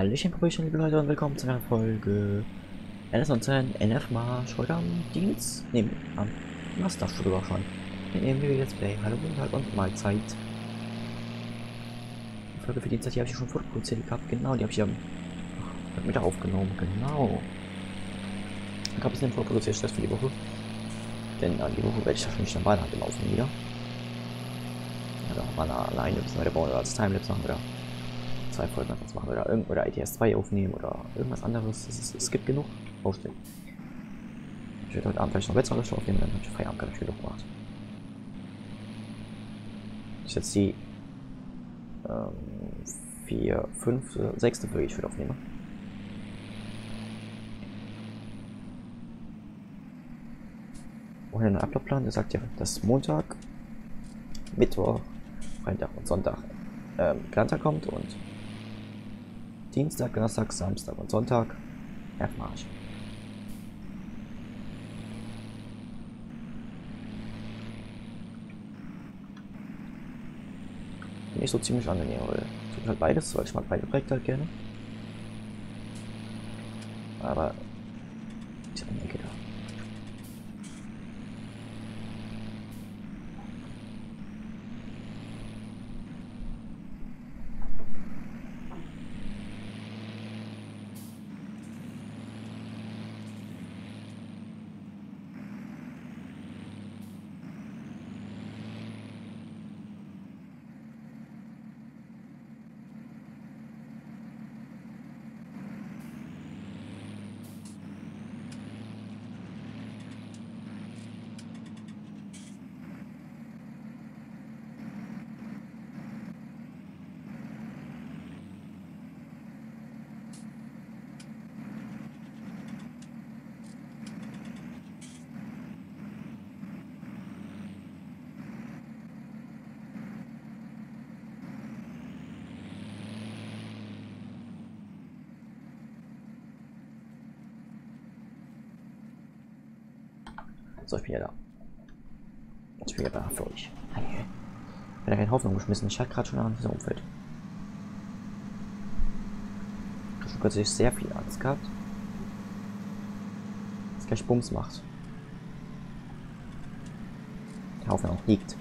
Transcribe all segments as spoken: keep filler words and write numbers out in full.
Hallöchen, Grüße, liebe Leute, und willkommen zu einer Folge N S neunzehn N F Marsch. Heute am Dienst, ne, am Donnerstag sogar schon. Wir nehmen wir jetzt Play. Hallo, guten Tag und Mahlzeit. Die Folge für Dienstag, die habe ich schon vorproduziert gehabt. Genau, die habe ich am heute Mittag aufgenommen. Genau. Ich habe ein bisschen vorproduziert, Stress für die Woche. Denn an die Woche werde ich ja schon nicht normal halt im Aufnehmen wieder. Oder mal alleine ein bisschen weiter bauen oder als Timelapse machen oder zwei Folgen einfach machen oder irgend oder I T S zwei aufnehmen oder irgendwas anderes. Es, ist, es gibt genug Baustellen. Ich werde heute Abend vielleicht noch Wetzlar aufnehmen, dann habe ich Feierabend gar nicht genug gemacht. Das ist jetzt die ähm, vier, fünf, sechste Folge, die ich wieder aufnehme. Und ein Ablaufplan, der sagt ja, dass Montag, Mittwoch, Freitag und Sonntag ähm, Planter kommt und Dienstag, Donnerstag, Samstag und Sonntag Erfmarsch. Finde ich so ziemlich angenehm, weil es gibt halt beides, weil ich mag beide Projekte halt gerne. Aber ich habe eine Ecke da. So, ich bin ja da. Jetzt bin ich ja da für euch. Hey, hey. Ich habe keine Hoffnung geschmissen. Ich hatte gerade schon an diesem Umfeld. Ich habe schon kürzlich sehr viel Angst gehabt. Dass gleich Bums macht. Der Haufen auch liegt.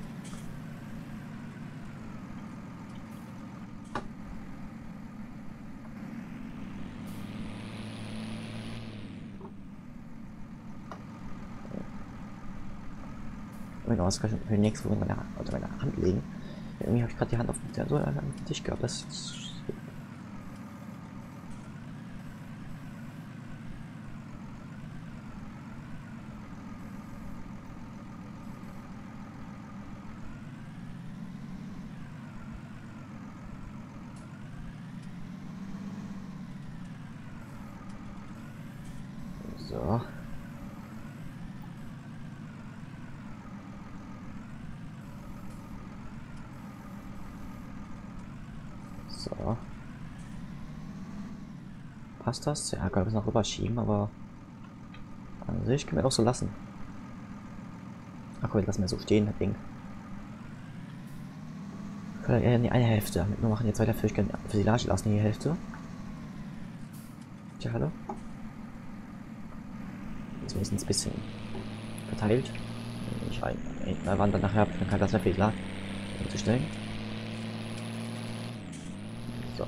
Was kann ich für die nächste Woche meine, also meine Hand legen? Irgendwie habe ich gerade die Hand auf den, so an den Tisch gehabt. Das ist so. So. Passt das? Ja, kann ich noch rüberschieben, aber an sich können wir auch so lassen. Ach komm, lassen wir so stehen, das Ding. Oder eher die eine Hälfte, damit wir machen jetzt weiter für die Lage lassen, die Hälfte. Tja, hallo. Jetzt wenigstens ein bisschen verteilt. Ich rein. Na, wann dann nachher dann kann das ja viel Lage zu stellen. So.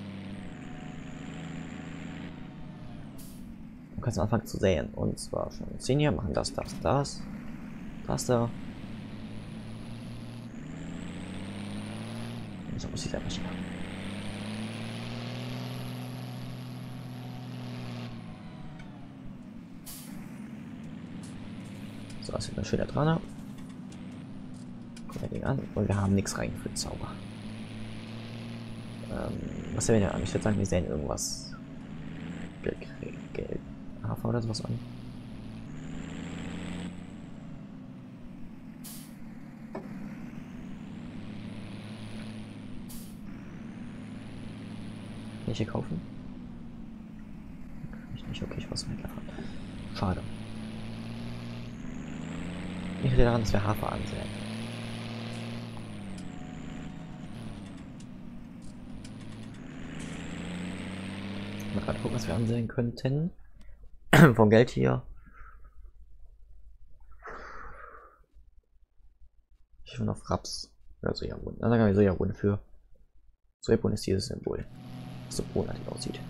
Du kannst anfangen zu säen. Und zwar schon zehn hier, machen das, das, das. Das da. Und so muss ich einfach machen. So, das ist ein schöner Trainer. Gucken wir den an. Und wir haben nichts reingeführt, Zauber. Ähm, was sehen wir denn an? Ich würde sagen, wir sehen irgendwas. Geld, Geld. Hafer oder sowas an. Kann ich hier kaufen? Kann ich nicht, okay, ich muss mit davon. Schade. Ich will daran, dass wir Hafer ansehen. Gerade gucken, was wir ansehen könnten. Vom Geld hier. Ich will auf Raps. Oder Sojabohnen. Dann sagen wir Sojabohnen für. Sojabohnen ist dieses Symbol. Was so bohnartig aussieht.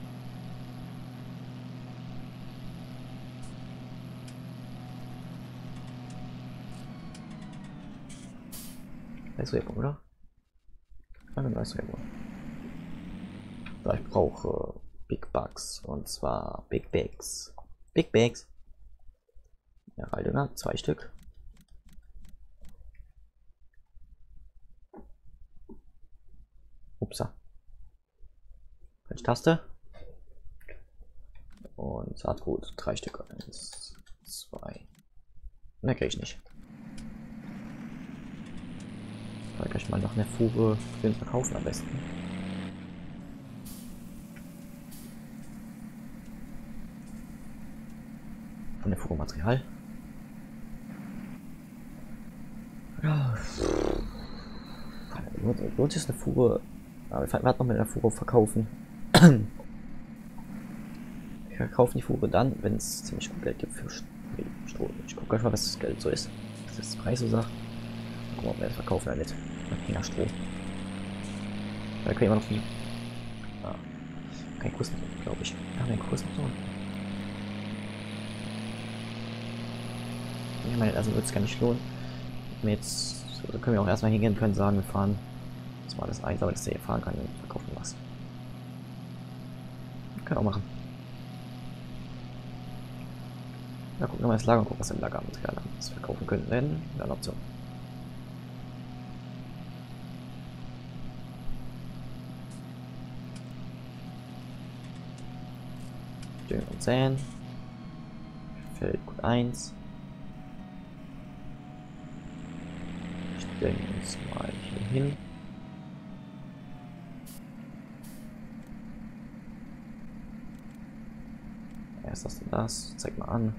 Das ist Sojabohnen, oder? Ja, genau, ist Sojabohnen. So, ich brauche Big Bugs. Und zwar Big Bags. Big Bags. Ja, Dünger, zwei Stück. Upsa. Falsche Taste. Und Saatgut, drei Stück. Eins, zwei. Ne, krieg ich nicht. Vielleicht kann ich mal noch eine Fuhre für den Verkaufen am besten. Von der Fuhre Material. Ja. Lohnt sich eine Fuhre. Aber wir werden noch mit einer Fuhre verkaufen. Wir verkaufen die Fuhre dann, wenn es ziemlich gut Geld gibt für Strom. Ich gucke einfach, was das Geld so ist. Was das Preis so sagt. Gucken wir, ob wir das verkaufen oder nicht. Mit Strom. Da können wir immer noch nie. Ah, kein Kurs mehr, glaube ich. Ja, kein Kurs noch so. Ich meine, also wird es gar nicht lohnen. Jetzt also können wir auch erstmal hingehen können sagen, wir fahren. Das war das eins, aber dass der hier fahren kann und verkaufen was. Können wir auch machen. Ja, gucken wir mal das Lager und gucken, was wir im Lagermaterial haben. Das verkaufen könnten, denn wäre eine Option. Düngen und säen. Feld gut eins. Stellen uns mal hier hin. Erst das und das. Zeig mal an.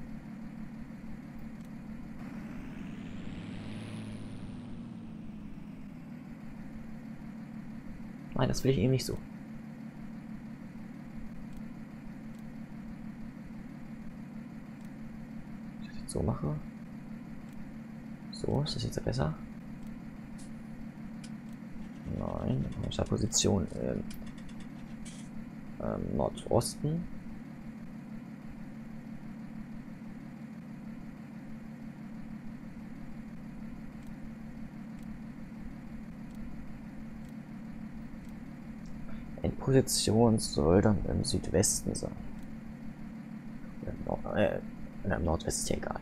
Nein, das will ich eben nicht so. Wenn ich das jetzt so mache. So, ist das jetzt besser? Nein, dann habe ich da Position im ähm, Nordosten. Position soll dann im Südwesten sein. Im, Nord äh, im Nordwesten ist ja egal.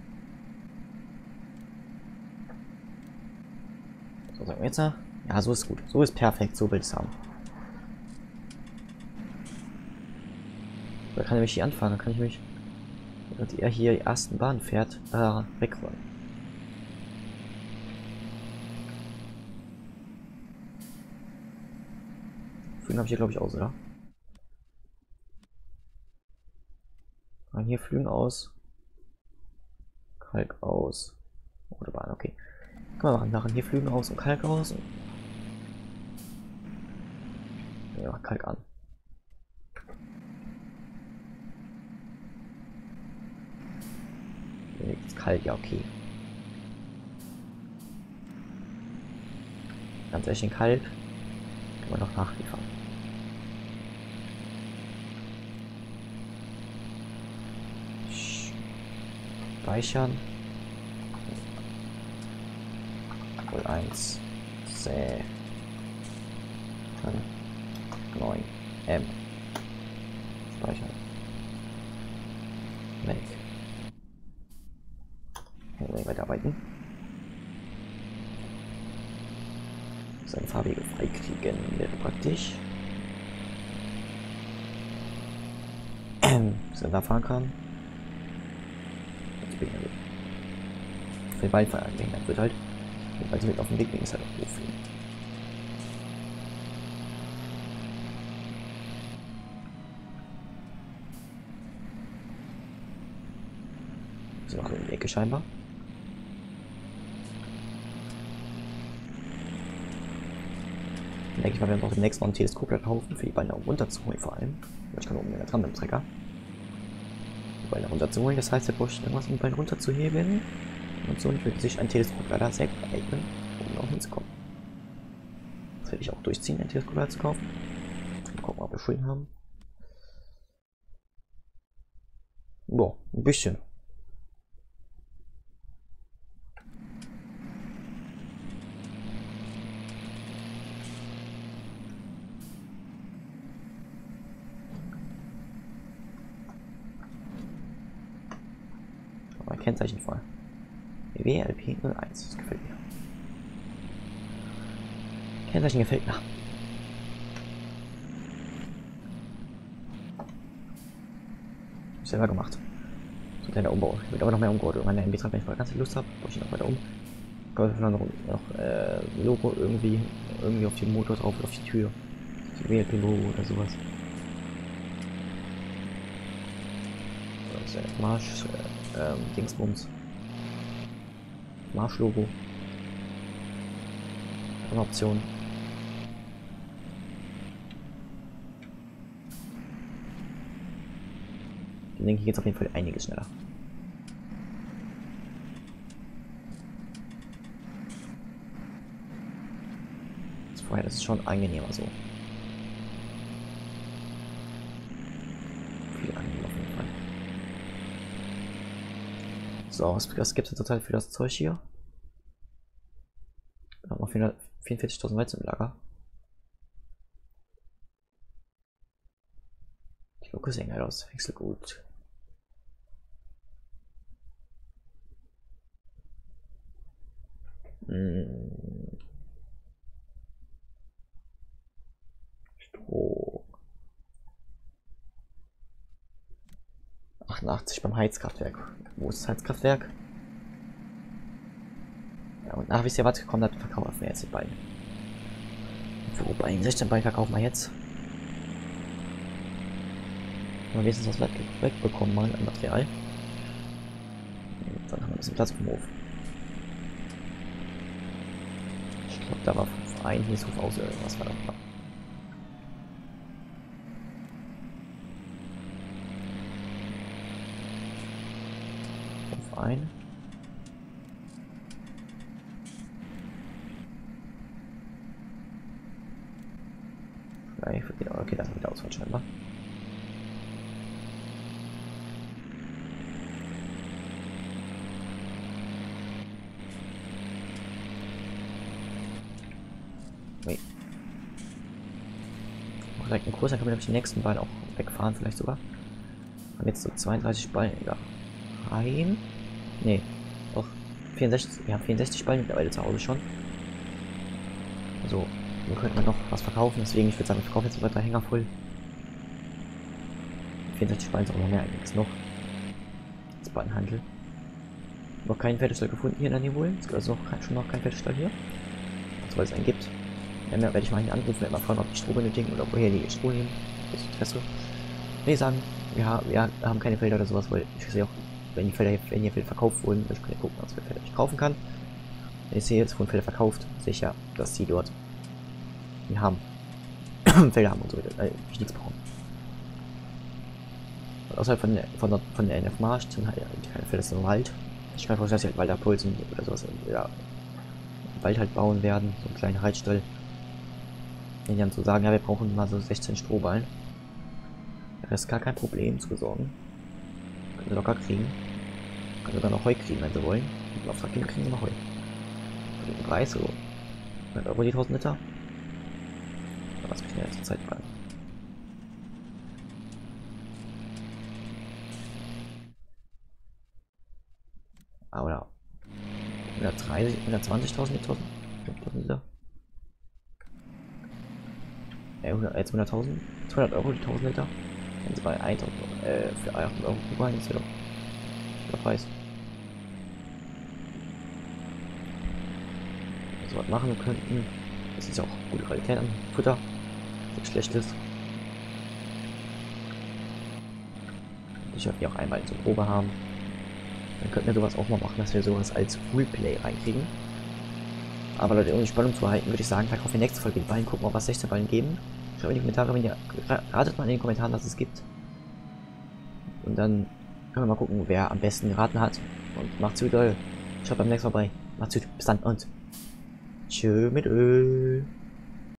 So, sagen wir jetzt. Ja, so ist gut. So ist perfekt. So will ich es haben. Da kann ich mich hier anfangen. Da kann ich mich, während er hier die ersten Bahn fährt, äh, wegräumen. Habe ich hier glaube ich aus, oder? Und hier Flügen aus. Kalk aus. Oder Bahn, okay. Kann man machen. Machen hier Flügen aus und Kalk aus. Und ja, Kalk an. Jetzt Kalk, ja, okay. Ganz ehrlich, den Kalk kann man noch nachliefern. Speichern. null eins. Säh. neun. M. Speichern. Weg. Und weiterarbeiten. Seine farbige freikriegen wäre praktisch. Dass er da fahren kann. Für den Beifall angehen, dann wird halt, weil sie mit auf dem Weg liegen, ist halt auch doof. So, noch in die Ecke scheinbar. denke ich mal, wir werden auch demnächst noch ein Teleskop kaufen, für die Beine runterzuholen vor allem. Ich kann oben dran mit dem Trecker. Die Beine runterzuholen, das heißt, er braucht irgendwas, um die Beine runterzuheben. Und so würde sich ein Teleskop leider sehr gut eignen, um noch hinzukommen. Das werde ich auch durchziehen, ein Teleskop zu kaufen. Mal gucken, ob wir Schulden haben. Boah, ein bisschen. Aber Kennzeichen voll. W L P null eins, das gefällt mir. Kennzeichen gefällt mir. Selber gemacht. So ein kleiner Umbau. Ich will aber noch mehr umgebaut. Meine M B drei, wenn ich mal ganz viel Lust habe, baue ich noch weiter um. Kommt noch, noch äh, Logo irgendwie, irgendwie auf den Motor drauf oder auf die Tür. Die W L P-Logo oder sowas. Das ist ja Marsch, äh, ähm, Dingsbums. Marsch-Logo. Eine Option. Dann denke ich jetzt auf jeden Fall einiges schneller. Das vorher, das ist schon angenehmer so. Viel angenehmer auf jeden Fall. So, was, was gibt es total für das Zeug hier? Wir haben noch vierundvierzigtausend Weizen im Lager. Die Locke sehen geil aus, Wechselgut. Hm. Strom. achtundachtzig beim Heizkraftwerk. Wo ist das Heizkraftwerk? Ja, und nach wie es ja was gekommen hat, verkaufen wir jetzt die beiden. Wobei, sechzehn Beine verkaufen wir jetzt. Wir wenigstens was weg, wegbekommen mal an Material. Und dann haben wir ein bisschen Platz vom Hof. Ich glaube, da war ein Hof aus oder was war da? Auf ein. Okay, das ist wieder Ausfall scheinbar. Nee. Noch direkt einen Kurs, dann können wir nämlich die nächsten Ballen auch wegfahren, vielleicht sogar. Und jetzt so zweiunddreißig Ballen da rein. Nee, doch vierundsechzig. Wir haben vierundsechzig Ballen mittlerweile zu Hause schon. Also, wir könnten noch was verkaufen, deswegen ich würde sagen, wir verkaufen jetzt weiter Hänger voll. vierundsechzig Ballen ist auch noch mehr als noch. Das Ballenhandel. Noch keinen Fertigstall gefunden hier in der Nähe wohl. Es gibt also noch kein, schon noch kein Fertigstall hier. Weil es einen gibt. Dann werde ich mal hier anrufen und mal fragen, ob die Strom benötigen oder woher die Strom nehmen. Das Interesse. Nee, sagen, wir, ha wir haben keine Felder oder sowas, weil ich sehe auch, wenn die Felder, wenn hier Felder verkauft wurden, ich kann ja gucken, was für Felder ich kaufen kann. Wenn ich sehe, jetzt wurden Felder verkauft, sehe ich ja, dass sie dort die haben. Felder haben und so weiter, äh, ich nichts bekommen. Und außerhalb von der, von der, von der N F Marsch sind halt keine Felder, das ist im Wald. Ich kann vorstellen, dass sie halt Waldabpulsen oder sowas, ja, Wald halt bauen werden, so einen kleinen Reitstall. Wenn die dann so sagen, ja, wir brauchen mal so sechzehn Strohballen. Ja, das ist gar kein Problem zu besorgen. Können wir locker kriegen. Können wir dann noch Heu kriegen, wenn sie wollen. Und Auftrag geben, kriegen wir noch Heu. Für den Preis, so hundert Euro die tausend Liter. Was mich in der letzten Zeit fragen. Aber hundertdreißig, hundertzwanzigtausend Liter. Liter. Äh, jetzt hunderttausend. zweihundert Euro die tausend Liter. Wenn sie bei tausend äh, für achthundert Euro Kuba, das wäre doch der Preis. Also was machen könnten. Das ist ja auch gute Qualität am Futter. Nichts Schlechtes. Ich hoffe, wir auch einmal zur Probe haben. Dann könnten wir sowas auch mal machen, dass wir sowas als Fullplay reinkriegen. Aber Leute, um die Spannung zu halten, würde ich sagen, verkaufen wir nächste Folge die Ballen, gucken, ob wir sechzehn Ballen geben. Schreibt in die Kommentare, wenn ihr ratet mal in den Kommentaren, was es gibt. Und dann können wir mal gucken, wer am besten geraten hat. Und macht's gut, Leute. Schaut beim nächsten Mal bei. Macht's gut. Bis dann und tschö mit Öl.